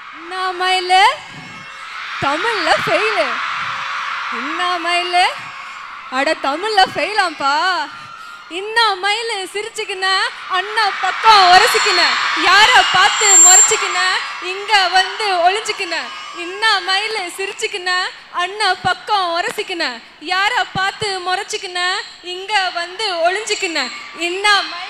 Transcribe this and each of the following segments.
நான் மயில தமிழ்ல ஃபெயிலு. என்ன மயில அட தமிழ்ல ஃபெயிலாம்பா. இன்னா மயில சிரிச்சுக்கின அண்ணா பக்கம் உரசிக்கின யார பார்த்து முறைச்சிக்கின இங்க வந்து ஒளிஞ்சுக்கின. இன்னா மயில சிரிச்சுக்கின அண்ணா பக்கம் உரசிக்கின யார பார்த்து முறைச்சிக்கின இங்க வந்து ஒளிஞ்சுக்கின. இன்னா மயில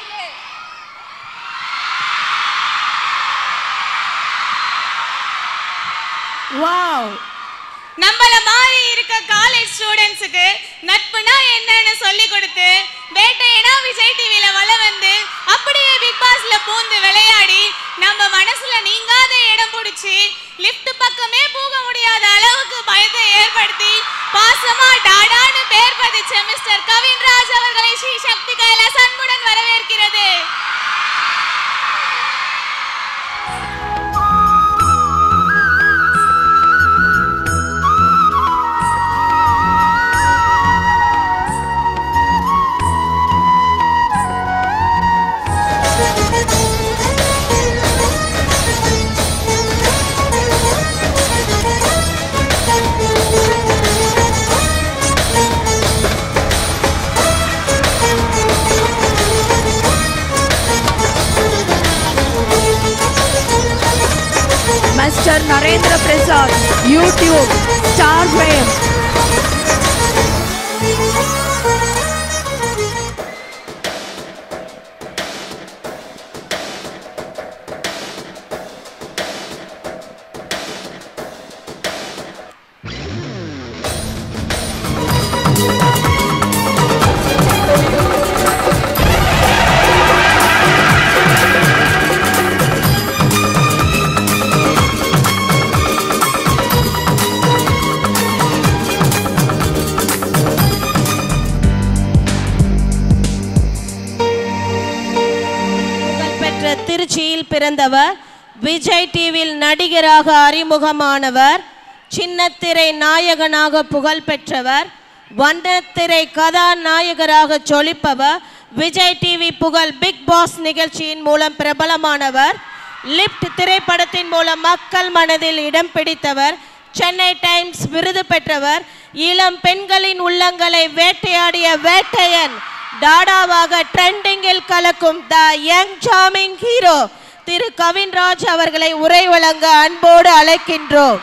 வாவ். நம்மள மாதிரி இருக்க காலேஜ் ஸ்டூடெண்ட்ஸுக்கு நட்புனா என்னன்னு சொல்லி கொடுத்து வேட்டையனா விஜய் டிவில வள வந்து அப்படியே பிக் பாஸ்ல பூந்து விளையாடி நம்ம மனசுல நீங்காத இடம் பிடிச்சி லிஃப்ட் பக்கமே போக முடியாத அளவுக்கு பயத்தை ஏற்படுத்தி பாசமா டாடான்னு பேர் பதிச்ச மிஸ்டர் கவின் ராஜ் அவர்களை ஸ்ரீ சக்தி கைலாஷ் அன்புடன் வரவேற்கிறது. Mr. Narendra Prasad, YouTube, Star Fame. திருச்சியில் பிறந்தவர். விஜய் டிவியில் நடிகராக அறிமுகமானவர். சின்னத்திரை நாயகனாக புகழ் பெற்றவர். வண்ணத்திரை கதாநாயகராக ஜொலிப்பவர். விஜய் டிவி புகழ் பிக் பாஸ் நிகழ்ச்சியின் மூலம் பிரபலமானவர். லிப்ட் திரைப்படத்தின் மூலம் மக்கள் மனதில் இடம் பிடித்தவர். சென்னை டைம்ஸ் விருது பெற்றவர். இளம் பெண்களின் உள்ளங்களை வேட்டையாடிய வேட்டையன். டாடாவாக ட்ரெண்டிங்கில் கலக்கும் the young charming hero Thiru Kavin Raj அவர்களை உரை வழங்க அன்போடு அழைக்கின்றோம்.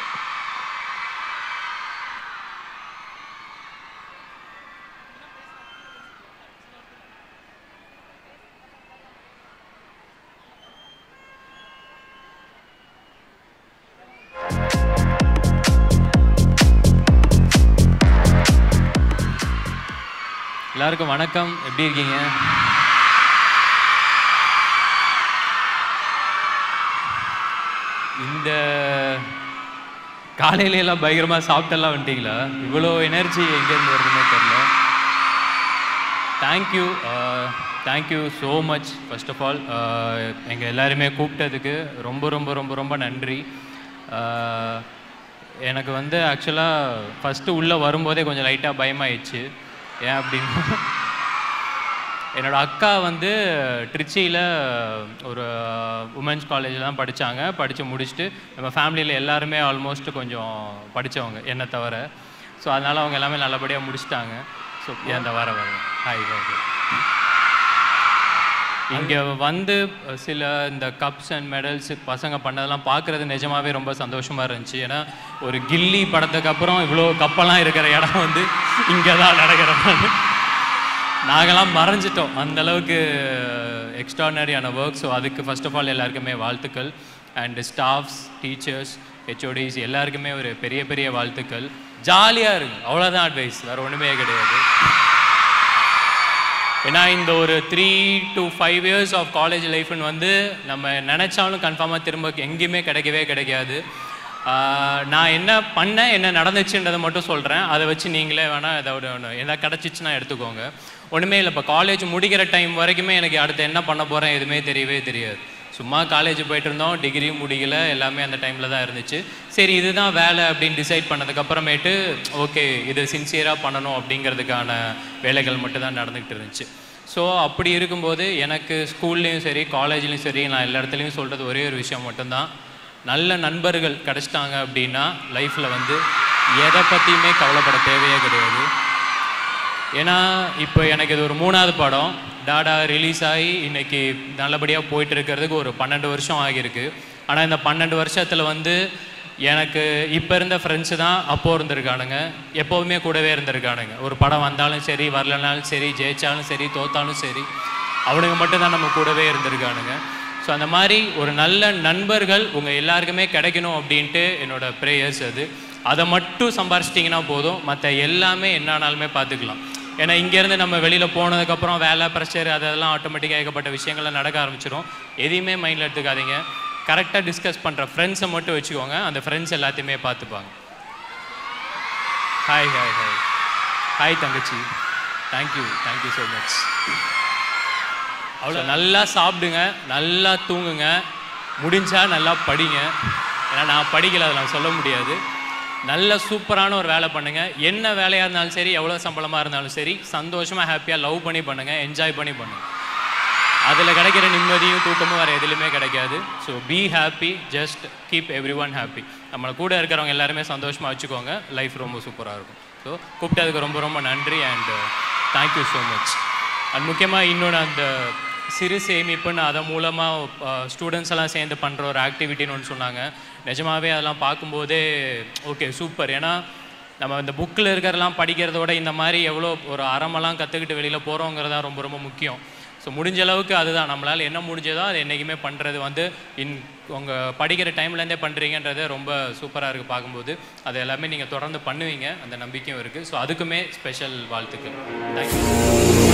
எல்லாருக்கும் வணக்கம். எப்படி இருக்கீங்க? இந்த காலையில எல்லாம் பயங்கரமா சாப்பிட்டெல்லாம் வந்துட்டீங்களா? இவ்வளோ எனர்ஜி எங்கேருந்து வருதுன்னே தெரியல. Thank you so much. First of all எங்கள் எல்லாருமே கூப்பிட்டதுக்கு ரொம்ப ரொம்ப ரொம்ப ரொம்ப நன்றி. எனக்கு வந்து ஆக்சுவலாக ஃபஸ்ட்டு உள்ளே வரும்போதே கொஞ்சம் லைட்டாக பயமாயிடுச்சு. ஏன் அப்படின்னா என்னோடய அக்கா வந்து திருச்சியில் ஒரு உமன்ஸ் காலேஜில் தான் படித்தாங்க. படித்து முடிச்சுட்டு நம்ம ஃபேமிலியில் எல்லாருமே ஆல்மோஸ்ட் கொஞ்சம் படித்தவங்க என்னை தவிர. ஸோ அதனால் அவங்க எல்லாமே நல்லபடியாக முடிச்சிட்டாங்க. ஸோ இந்த வர ஹாய் ஓகே. இங்கே வந்து சில இந்த கப்ஸ் அண்ட் மெடல்ஸ் பசங்க பண்ணதெல்லாம் பார்க்குறது நிஜமாகவே ரொம்ப சந்தோஷமாக இருந்துச்சு. ஏன்னா ஒரு கில்லி படத்துக்கு அப்புறம் இவ்வளோ கப்பெல்லாம் இருக்கிற இடம் வந்து இங்கே தான் நடக்கிறோம். நாங்கள்லாம் மறைஞ்சிட்டோம் அந்தளவுக்கு எக்ஸ்ட்ரானரியான ஒர்க். ஸோ அதுக்கு ஃபர்ஸ்ட் ஆஃப் ஆல் எல்லாருக்குமே வாழ்த்துக்கள். அண்ட் ஸ்டாஃப்ஸ், டீச்சர்ஸ், ஹெச்ஓடிஸ் எல்லாருக்குமே ஒரு பெரிய பெரிய வாழ்த்துக்கள். ஜாலியாக இருக்கு, அவ்வளோதான் அட்வைஸ், வேறு ஒன்றுமே கிடையாது. ஏன்னா இந்த ஒரு 3 to 5 years ஆஃப் காலேஜ் லைஃப்னு வந்து நம்ம நினச்சாலும் கன்ஃபார்மாக திரும்ப எங்கேயுமே கிடைக்காது. நான் என்ன பண்ணேன், என்ன நடந்துச்சுன்றதை மட்டும் சொல்கிறேன். அதை வச்சு நீங்களே வேணால் எதாவது கிடச்சிச்சுன்னா எடுத்துக்கோங்க. ஒன்றுமே இல்லை. இப்போ காலேஜ் முடிக்கிற டைம் வரைக்குமே எனக்கு அடுத்து என்ன பண்ண போகிறேன் எதுவுமே தெரியவே தெரியாது. சும்மா காலேஜ் போயிட்டு இருந்தோம், டிகிரியும் முடிக்கல, எல்லாமே அந்த டைமில் தான் இருந்துச்சு. சரி இதுதான் வேலை அப்படின்னு டிசைட் பண்ணதுக்கப்புறமேட்டு ஓகே இது சின்சியராக பண்ணணும் அப்படிங்கிறதுக்கான வேலைகள் மட்டும் தான் நடந்துக்கிட்டு இருந்துச்சு. ஸோ அப்படி இருக்கும்போது எனக்கு ஸ்கூல்லேயும் சரி காலேஜ்லேயும் சரி நான் எல்லா இடத்துலையும் சொல்கிறது ஒரே ஒரு விஷயம் மட்டும்தான், நல்ல நண்பர்கள் கிடச்சிட்டாங்க அப்படின்னா லைஃப்பில் வந்து எதை பற்றியுமே கவலைப்பட தேவையே கிடையாது. ஏன்னா இப்போ எனக்கு இது ஒரு 3வது படம். டாடா ரிலீஸ் ஆகி இன்றைக்கி நல்லபடியாக போயிட்டு இருக்கிறதுக்கு ஒரு 12 வருஷம் ஆகியிருக்கு. ஆனால் இந்த 12 வருஷத்தில் வந்து எனக்கு இப்போ இருந்த ஃப்ரெண்ட்ஸு தான் அப்போது இருந்திருக்கானுங்க, எப்போவுமே கூடவே இருந்திருக்கானுங்க. ஒரு படம் வந்தாலும் சரி, வரலனாலும் சரி, ஜெயித்தாலும் சரி, தோத்தாலும் சரி, அவனுங்க மட்டும்தான் நம்ம கூடவே இருந்திருக்கானுங்க. ஸோ அந்த மாதிரி ஒரு நல்ல நண்பர்கள் உங்கள் எல்லாருக்குமே கிடைக்கணும் அப்படின்ட்டு என்னோடய ப்ரேயர்ஸ். அதை மட்டும் சம்பாரிச்சிட்டிங்கன்னா போதும், மற்ற எல்லாமே என்னானாலுமே பார்த்துக்கலாம். ஏன்னா இங்கேருந்து நம்ம வெளியில் போனதுக்கப்புறம் வேலை ப்ரெஷர் அதெல்லாம் ஆட்டோமேட்டிக்காக ஏகப்பட்ட விஷயங்கள்லாம் நடக்க ஆரம்பிச்சிடும். எதையுமே மைண்டில் எடுத்துக்காதீங்க. கரெக்டாக டிஸ்கஸ் பண்ணுற ஃப்ரெண்ட்ஸை மட்டும் வச்சுக்கோங்க, அந்த ஃப்ரெண்ட்ஸ் எல்லாத்தையுமே பார்த்துப்பாங்க. ஹாய் ஹாய் ஹாய் ஹாய் தங்கச்சி, தேங்க்யூ ஸோ மச். அவ்வளோ நல்லா சாப்பிடுங்க, நல்லா தூங்குங்க, முடிஞ்சால் நல்லா படிங்க. ஏன்னா நான் படிக்கலை, அதை நான் சொல்ல முடியாது. நல்ல சூப்பரான ஒரு வேலை பண்ணுங்கள். என்ன வேலையாக இருந்தாலும் சரி, எவ்வளோ சம்பளமாக இருந்தாலும் சரி, சந்தோஷமாக ஹாப்பியாக லவ் பண்ணி பண்ணுங்கள், என்ஜாய் பண்ணி பண்ணுங்கள். அதில் கிடைக்கிற நிம்மதியும் தூக்கமும் வேறு எதுலையுமே கிடைக்காது. So be happy, just keep everyone happy. நம்மளை கூட இருக்கிறவங்க எல்லாருமே சந்தோஷமாக வச்சுக்கோங்க, லைஃப் ரொம்ப சூப்பராக இருக்கும். ஸோ கூப்பிட்டதுக்கு ரொம்ப ரொம்ப நன்றி and thank you so much. And முக்கியமாக இன்னொன்று, அந்த சிறு சேமிப்புன்னு அதன் மூலமாக ஸ்டூடெண்ட்ஸ் எல்லாம் சேர்ந்து பண்ணுற ஒரு ஆக்டிவிட்டின்னு ஒன்று சொன்னாங்க. நிஜமாகவே அதெல்லாம் பார்க்கும்போதே ஓகே சூப்பர். ஏன்னா நம்ம இந்த புக்கில் இருக்கிறதெல்லாம் படிக்கிறதோட இந்த மாதிரி எவ்வளோ ஒரு அறமெல்லாம் கற்றுக்கிட்டு வெளியில் போகிறோங்கிறதா ரொம்ப ரொம்ப முக்கியம். ஸோ முடிஞ்ச அளவுக்கு அதுதான் நம்மளால் என்ன முடிஞ்சதோ அது என்றைக்குமே பண்ணுறது வந்து உங்கள் படிக்கிற டைம்லேருந்தே பண்ணுறீங்கன்றது ரொம்ப சூப்பராக இருக்குது பார்க்கும்போது. அது எல்லாமே நீங்கள் தொடர்ந்து பண்ணுவீங்க, அந்த நம்பிக்கையும் இருக்குது. ஸோ அதுக்குமே ஸ்பெஷல் வாழ்த்துக்கள். தேங்க்யூ.